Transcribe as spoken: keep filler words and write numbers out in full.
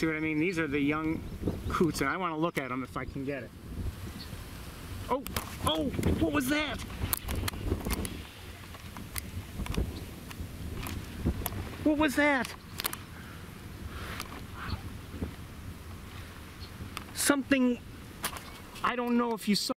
See what I mean? These are the young coots, and I want to look at them if I can get it. Oh, oh, what was that? What was that? Something, I don't know if you saw.